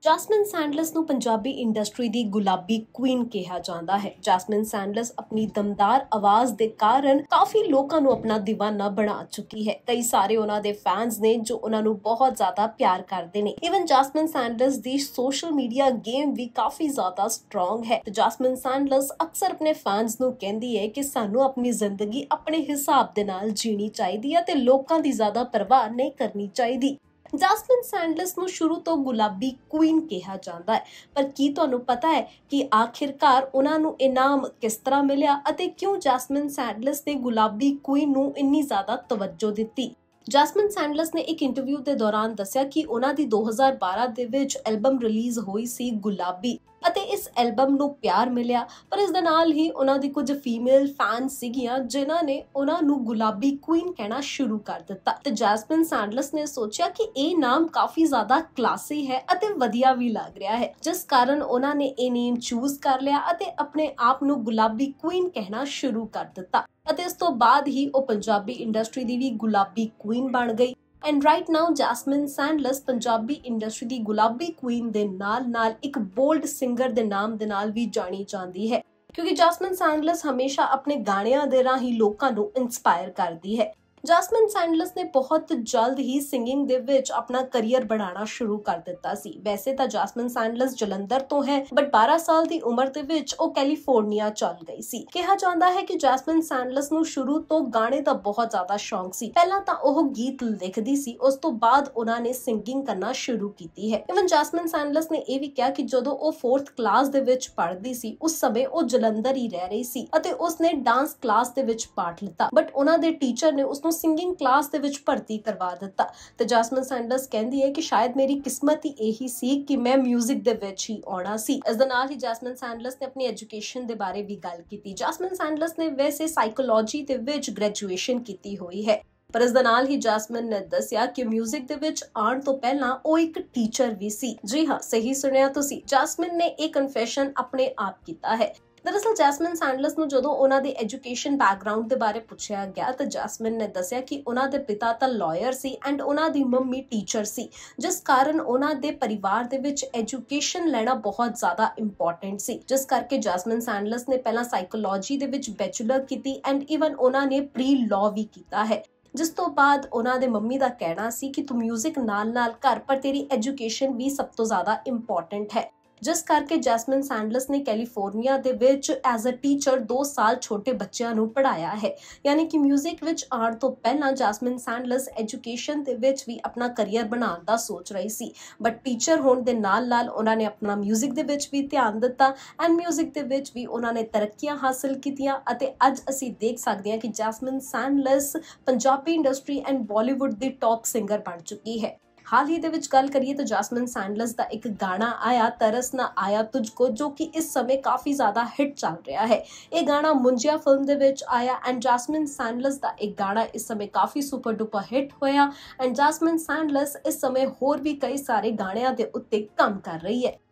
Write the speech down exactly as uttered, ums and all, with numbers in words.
Jasmine Sandlas ਨੂੰ Punjabi industry ਦੀ ਗੁਲਾਬੀ ਕੁਈਨ ਕਿਹਾ ਜਾਂਦਾ ਹੈ। ਜੈਸਮਿਨ ਸੈਂਡਲਸ ਆਪਣੀ ਦਮਦਾਰ ਆਵਾਜ਼ ਦੇ ਕਾਰਨ ਕਾਫੀ ਲੋਕਾਂ ਨੂੰ ਆਪਣਾ دیਵਾਨਾ ਬਣਾ ਚੁੱਕੀ ਹੈ। ਕਈ ਸਾਰੇ ਉਹਨਾਂ ਦੇ ਫੈਨਸ ਨੇ ਜੋ ਉਹਨਾਂ ਨੂੰ ਬਹੁਤ ਜ਼ਿਆਦਾ ਪਿਆਰ ਕਰਦੇ ਨੇ। ਇਵਨ ਜੈਸਮਿਨ ਸੈਂਡਲਸ ਦੀ ਸੋਸ਼ਲ ਮੀਡੀਆ ਗੇਮ ਵੀ ਕਾਫੀ ਜ਼ਿਆਦਾ ਸਟਰੋਂਗ ਹੈ ਤੇ ਜੈਸਮਿਨ ਸੈਂਡਲਸ ਅਕਸਰ ਆਪਣੇ ਫੈਨਸ ਨੂੰ ਕਹਿੰਦੀ ਹੈ ਕਿ ਸਾਨੂੰ ਆਪਣੀ ਜ਼ਿੰਦਗੀ ਆਪਣੇ ਹਿਸਾਬ ਦੇ ਨਾਲ ਜੀਣੀ ਚਾਹੀਦੀ ਹੈ ਤੇ ਲੋਕਾਂ ਦੀ ਜ਼ਿਆਦਾ ਪਰਵਾਹ ਨਹੀਂ ਕਰਨੀ ਚਾਹੀਦੀ। ਜੈਸਮਿਨ ਸੈਂਡਲਸ ਨੂੰ ਸ਼ੁਰੂ ਤੋਂ ਗੁਲਾਬੀ ਕੁਈਨ ਕਿਹਾ ਜਾਂਦਾ ਹੈ, ਪਰ ਕੀ ਤੁਹਾਨੂੰ ਪਤਾ ਹੈ ਕਿ ਆਖਿਰਕਾਰ ਉਹਨਾਂ ਨੂੰ ਇਨਾਮ ਕਿਸ ਤਰ੍ਹਾਂ ਮਿਲਿਆ ਅਤੇ ਕਿਉਂ ਜੈਸਮਿਨ ਸੈਂਡਲਸ ਨੇ ਗੁਲਾਬੀ ਕੁਈਨ ਨੂੰ ਇੰਨੀ ਜ਼ਿਆਦਾ ਤਵੱਜੋ ਦਿੱਤੀ? ਜੈਸਮਿਨ ਸੈਂਡਲਸ ਨੇ ਇੱਕ ਇੰਟਰਵਿਊ ਦੇ ਦੌਰਾਨ ਦੱਸਿਆ ਕਿ ਉਹਨਾਂ ਦੀ ਦੋ ਹਜ਼ਾਰ ਬਾਰਾਂ ਦੇ ਵਿੱਚ ਐਲਬਮ ਰਿਲੀਜ਼ ਹੋਈ ਸੀ ਗੁਲਾਬੀ ਅਤੇ ਇਸ ਐਲਬਮ ਨੂੰ ਪਿਆਰ ਮਿਲਿਆ, ਪਰ ਇਸ ਦੇ ਨਾਲ ਹੀ ਉਹਨਾਂ ਦੀ ਕੁਝ ਫੀਮੇਲ ਫੈਨਸ ਸੀਗੀਆਂ ਜਿਨ੍ਹਾਂ ਨੇ ਉਹਨਾਂ ਨੂੰ ਗੁਲਾਬੀ ਕੁਈਨ ਕਹਿਣਾ ਸ਼ੁਰੂ ਕਰ ਦਿੱਤਾ ਤੇ ਜੈਸਮਿਨ ਸੈਂਡਲਸ ਨੇ ਸੋਚਿਆ ਕਿ ਇਹ ਨਾਮ ਕਾਫੀ ਜ਼ਿਆਦਾ ਕਲਾਸੀ ਹੈ ਅਤੇ ਵਧੀਆ ਵੀ ਲੱਗ ਰਿਹਾ ਹੈ, ਜਿਸ ਕਾਰਨ ਉਹਨਾਂ ਨੇ ਇਹ ਨੇਮ ਚੂਜ਼ ਕਰ ਲਿਆ ਅਤੇ ਆਪਣੇ ਆਪ ਨੂੰ ਗੁਲਾਬੀ ਕੁਈਨ ਕਹਿਣਾ ਸ਼ੁਰੂ ਕਰ ਦਿੱਤਾ ਅਤੇ ਇਸ ਤੋਂ ਬਾਅਦ ਹੀ ਉਹ ਪੰਜਾਬੀ ਇੰਡਸਟਰੀ ਦੀ ਵੀ ਗੁਲਾਬੀ ਕੁਈਨ ਬਣ ਗਈ। And right now Jasmine Sandlas Punjabi industry ਦੀ ਗੁਲਾਬੀ ਕੁਈਨ ਦੇ ਨਾਲ ਨਾਲ ਇੱਕ ਬੋਲਡ ਸਿੰਗਰ ਦੇ ਨਾਮ ਦੇ ਨਾਲ ਵੀ ਜਾਣੀ ਜਾਂਦੀ ਹੈ, ਕਿਉਂਕਿ ਜੈਸਮਿਨ ਸੈਂਡਲਸ ਹਮੇਸ਼ਾ ਆਪਣੇ ਗਾਣਿਆਂ ਦੇ ਰਾਹੀਂ ਲੋਕਾਂ ਨੂੰ ਇਨਸਪਾਇਰ ਕਰਦੀ ਹੈ। ਜੈਸਮਿਨ ਸੈਂਡਲਸ ਨੇ ਬਹੁਤ ਜਲਦ ਹੀ ਸਿੰਗਿੰਗ ਦੇ ਵਿੱਚ ਆਪਣਾ ਕਰੀਅਰ ਬਣਾਉਣਾ ਸ਼ੁਰੂ ਕਰ ਦਿੱਤਾ ਸੀ। ਵੈਸੇ ਤਾਂ ਜੈਸਮਿਨ ਸੈਂਡਲਸ ਜਲੰਧਰ ਤੋਂ ਹੈ, ਬਟ ਬਾਰਾਂ ਸਾਲ ਦੀ ਉਮਰ ਦੇ ਵਿੱਚ ਉਹ ਕੈਲੀਫੋਰਨੀਆ ਚੱਲ ਗਈ ਸੀ। ਕਿਹਾ ਜਾਂਦਾ ਹੈ ਕਿ ਜੈਸਮਿਨ ਸੈਂਡਲਸ ਨੂੰ ਸ਼ੁਰੂ ਤੋਂ ਗਾਣੇ ਦਾ ਬਹੁਤ ਜ਼ਿਆਦਾ ਸ਼ੌਂਕ ਸੀ। ਪਹਿਲਾਂ ਤਾਂ ਉਹ ਗੀਤ ਲਿਖਦੀ ਸੀ, ਉਸ ਤੋਂ ਬਾਅਦ ਉਹਨਾਂ ਨੇ ਸਿੰਗਿੰਗ ਕਰਨਾ ਸ਼ੁਰੂ ਕੀਤੀ ਹੈ। ਇਵਨ ਜੈਸਮਿਨ ਸੈਂਡਲਸ ਨੇ ਇਹ ਵੀ ਕਿਹਾ ਕਿ ਜਦੋਂ ਉਹ ਫੋਰਥ ਕਲਾਸ ਦੇ ਵਿੱਚ ਪੜ੍ਹਦੀ ਸੀ ਉਸ ਸਮੇਂ ਉਹ ਜਲੰਧਰ ਹੀ ਰਹਿ ਰਹੀ ਸੀ ਅਤੇ ਉਸਨੇ ਡਾਂਸ ਕਲਾਸ ਦੇ ਵਿੱਚ ਪਾਰਟ ਲਿੱਤਾ, ਬਟ ਉਹਨਾਂ ਦੇ ਟੀਚਰ ਨੇ ਉਸਨੂੰ ਸਿੰਗਿੰਗ ਕਲਾਸ ਦੇ ਵਿੱਚ ਭਰਤੀ ਕਰਵਾ ਦਿੱਤਾ ਤੇ ਜੈਸਮਿਨ ਸੈਂਡਲਸ ਕਹਿੰਦੀ ਹੈ ਕਿ ਸ਼ਾਇਦ ਮੇਰੀ ਕਿਸਮਤ ਹੀ ਇਹੀ ਸੀ ਕਿ ਮੈਂ 뮤직 ਦੇ ਵਿੱਚ ਹੀ ਆਉਣਾ ਸੀ। ਇਸ ਦੇ ਨਾਲ ਹੀ ਜੈਸਮਿਨ ਸੈਂਡਲਸ ਨੇ ਆਪਣੀ ਐਜੂਕੇਸ਼ਨ ਦੇ ਬਾਰੇ ਵੀ ਗੱਲ ਕੀਤੀ। ਜੈਸਮਿਨ ਸੈਂਡਲਸ ਨੇ ਵੈਸੇ ਸਾਈਕੋਲੋਜੀ ਦੇ ਵਿੱਚ ਗ੍ਰੈਜੂਏਸ਼ਨ ਕੀਤੀ ਹੋਈ ਹੈ, ਪਰ ਇਸ ਦੇ ਨਾਲ ਹੀ ਜੈਸਮਿਨ ਨੇ ਦੱਸਿਆ ਕਿ 뮤직 ਦੇ ਵਿੱਚ ਆਉਣ ਤੋਂ ਪਹਿਲਾਂ ਉਹ ਇੱਕ ਟੀਚਰ ਵੀ ਸੀ। ਜੀ ਹਾਂ, ਸਹੀ ਸੁਣਿਆ ਤੁਸੀਂ, ਜੈਸਮਿਨ ਨੇ ਇਹ ਕਨਫੈਸ਼ਨ ਆਪਣੇ ਆਪ ਕੀਤਾ ਹੈ। ਦਰਅਸਲ ਜੈਸਮਿਨ ਸੈਂਡਲਸ ਨੂੰ ਜਦੋਂ ਉਹਨਾਂ ਦੇ ਐਜੂਕੇਸ਼ਨ ਬੈਕਗ੍ਰਾਉਂਡ ਦੇ ਬਾਰੇ ਪੁੱਛਿਆ ਗਿਆ ਤਾਂ ਜੈਸਮਿਨ ਨੇ ਦੱਸਿਆ ਕਿ ਉਹਨਾਂ ਦੇ ਪਿਤਾ ਤਾਂ ਲਾਇਰ ਸੀ ਐਂਡ ਉਹਨਾਂ ਦੀ ਮੰਮੀ ਟੀਚਰ ਸੀ, ਜਿਸ ਕਾਰਨ ਉਹਨਾਂ ਦੇ ਪਰਿਵਾਰ ਦੇ ਵਿੱਚ ਐਜੂਕੇਸ਼ਨ ਲੈਣਾ ਬਹੁਤ ਜ਼ਿਆਦਾ ਇੰਪੋਰਟੈਂਟ ਸੀ, ਜਿਸ ਕਰਕੇ ਜੈਸਮਿਨ ਸੈਂਡਲਸ ਨੇ ਪਹਿਲਾਂ ਸਾਈਕੋਲੋਜੀ ਦੇ ਵਿੱਚ ਬੈਚਲਰ ਕੀਤੀ ਐਂਡ ਈਵਨ ਉਹਨਾਂ ਨੇ ਪ੍ਰੀ ਲਾਅ ਵੀ ਕੀਤਾ ਹੈ। ਜਿਸ ਤੋਂ ਬਾਅਦ ਉਹਨਾਂ ਦੇ ਮੰਮੀ ਦਾ ਕਹਿਣਾ ਸੀ ਕਿ ਤੂੰ 뮤직 ਨਾਲ ਨਾਲ ਕਰ, ਪਰ ਤੇਰੀ ਐਜੂਕੇਸ਼ਨ ਵੀ ਸਭ ਤੋਂ ਜ਼ਿਆਦਾ ਇੰਪੋਰਟੈਂਟ ਹੈ, ਜਿਸ ਕਰਕੇ ਜੈਸਮਿਨ ਸੈਂਡਲਸ ਨੇ ਕੈਲੀਫੋਰਨੀਆ ਦੇ ਵਿੱਚ ਐਜ਼ ਅ ਟੀਚਰ ਦੋ ਸਾਲ ਛੋਟੇ ਬੱਚਿਆਂ ਨੂੰ ਪੜ੍ਹਾਇਆ ਹੈ। ਯਾਨੀ ਕਿ 뮤직 ਵਿੱਚ ਆਉਣ ਤੋਂ ਪਹਿਲਾਂ ਜੈਸਮਿਨ ਸੈਂਡਲਸ ਐਜੂਕੇਸ਼ਨ ਦੇ ਵਿੱਚ ਵੀ ਆਪਣਾ ਕਰੀਅਰ ਬਣਾਉਣ ਦਾ ਸੋਚ ਰਹੀ ਸੀ, ਬਟ ਟੀਚਰ ਹੋਣ ਦੇ ਨਾਲ ਨਾਲ ਉਹਨਾਂ ਨੇ ਆਪਣਾ 뮤직 ਦੇ ਵਿੱਚ ਵੀ ਧਿਆਨ ਦਿੱਤਾ ਐਂਡ 뮤직 ਦੇ ਵਿੱਚ ਵੀ ਉਹਨਾਂ ਨੇ ਤਰੱਕੀਆਂ ਹਾਸਲ ਕੀਤੀਆਂ ਅਤੇ ਅੱਜ ਅਸੀਂ ਦੇਖ ਸਕਦੇ ਹਾਂ ਕਿ Jasmine Sandlas Punjabi industry and Bollywood ਦੀ ਟੌਪ ਸਿੰਗਰ ਬਣ ਚੁੱਕੀ ਹੈ। ਹਾਲ ਹੀ ਦੇ ਵਿੱਚ ਗੱਲ ਕਰੀਏ ਤਾਂ ਜੈਸਮਿਨ ਸੈਂਡਲਸ ਦਾ ਇੱਕ ਗਾਣਾ ਆਇਆ ਤਰਸ ਨਾ ਆਇਆ ਤੁਝਕੋ, ਜੋ ਕਿ ਇਸ ਸਮੇਂ ਕਾਫੀ ਜ਼ਿਆਦਾ ਹਿੱਟ ਚੱਲ ਰਿਹਾ ਹੈ। ਇਹ ਗਾਣਾ ਮੁੰਜਿਆ ਫਿਲਮ ਦੇ ਵਿੱਚ ਆਇਆ ਐਂਡ ਜੈਸਮਿਨ ਸੈਂਡਲਸ ਦਾ ਇੱਕ ਗਾਣਾ ਇਸ ਸਮੇਂ ਕਾਫੀ ਸੁਪਰ ਡੁਪਰ ਹਿੱਟ ਹੋਇਆ ਐਂਡ ਜੈਸਮਿਨ ਸੈਂਡਲਸ ਇਸ ਸਮੇਂ ਹੋਰ ਵੀ ਕਈ ਸਾਰੇ ਗਾਣਿਆਂ ਦੇ ਉੱਤੇ ਕੰਮ ਕਰ ਰਹੀ ਹੈ।